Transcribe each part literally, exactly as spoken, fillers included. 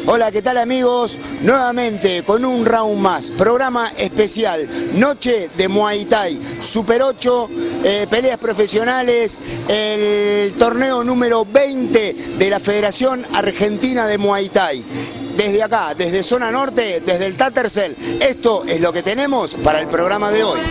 Hola, ¿qué tal amigos? Nuevamente con un round más, programa especial, Noche de Muay Thai, Super ocho, eh, peleas profesionales, el torneo número veinte de la Federación Argentina de Muay Thai. Desde acá, desde Zona Norte, desde el Tattersall, esto es lo que tenemos para el programa de hoy.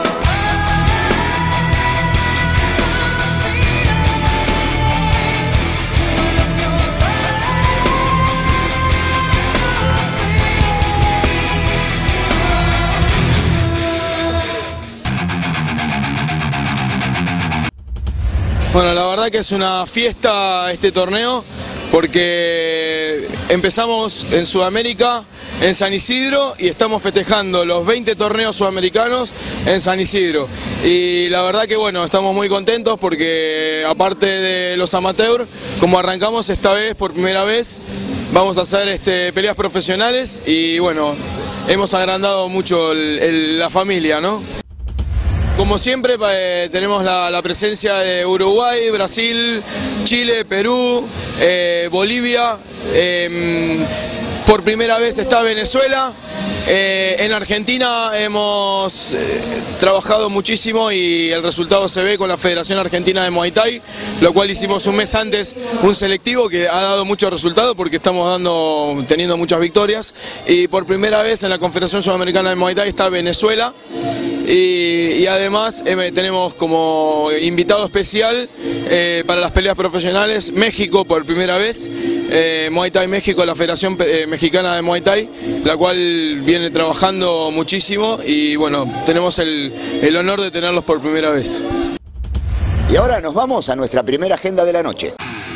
Bueno, la verdad que es una fiesta este torneo porque empezamos en Sudamérica, en San Isidro, y estamos festejando los veinte torneos sudamericanos en San Isidro. Y la verdad que bueno, estamos muy contentos porque aparte de los amateurs, como arrancamos esta vez por primera vez, vamos a hacer este, peleas profesionales y bueno, hemos agrandado mucho el, el, la familia, ¿no? Como siempre eh, tenemos la, la presencia de Uruguay, Brasil, Chile, Perú, eh, Bolivia, eh, por primera vez está Venezuela. Eh, en Argentina hemos eh, trabajado muchísimo y el resultado se ve con la Federación Argentina de Muay Thai, lo cual hicimos un mes antes un selectivo que ha dado mucho resultado porque estamos dando, teniendo muchas victorias, y por primera vez en la Confederación Sudamericana de Muay Thai está Venezuela. Y, y además eh, tenemos como invitado especial eh, para las peleas profesionales México por primera vez, eh, Muay Thai México, la Federación eh, Mexicana de Muay Thai, la cual viene trabajando muchísimo y bueno, tenemos el, el honor de tenerlos por primera vez. Y ahora nos vamos a nuestra primera agenda de la noche.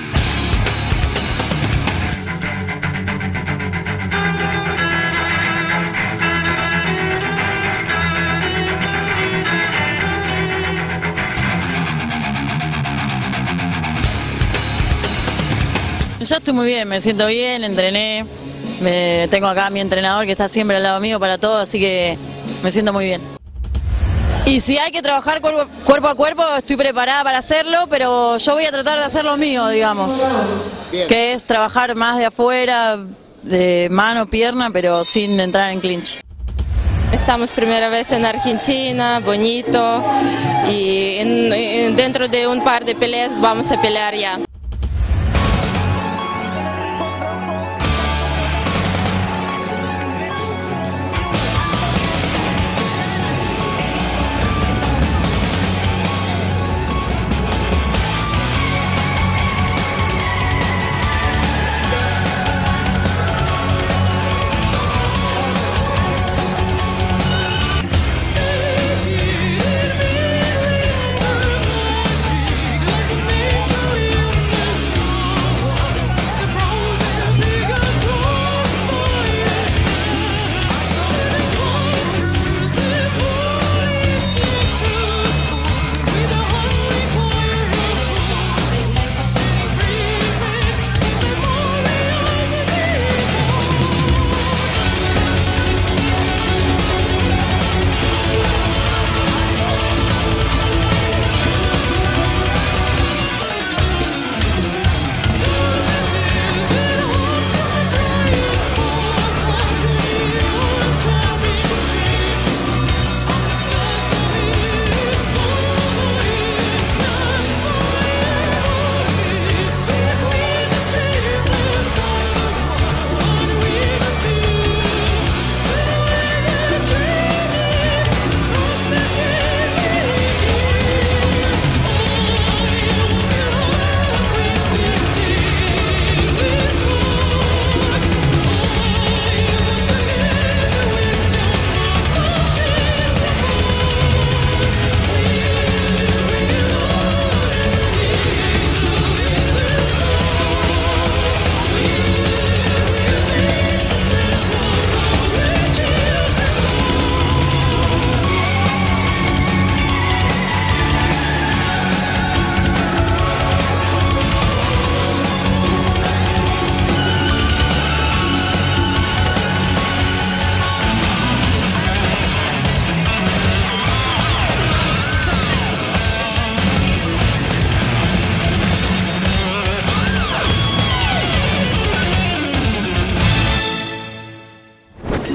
Yo estoy muy bien, me siento bien, entrené, me, tengo acá a mi entrenador que está siempre al lado mío para todo, así que me siento muy bien. Y si hay que trabajar cuerpo, cuerpo a cuerpo, estoy preparada para hacerlo, pero yo voy a tratar de hacer lo mío, digamos, bien, que es trabajar más de afuera, de mano, pierna, pero sin entrar en clinch. Estamos primera vez en Argentina, bonito, y en, en, dentro de un par de peleas vamos a pelear ya.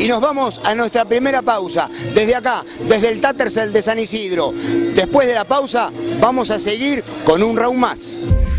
y nos vamos a nuestra primera pausa. Desde acá, desde el Tattersall de San Isidro. Después de la pausa, vamos a seguir con un round más.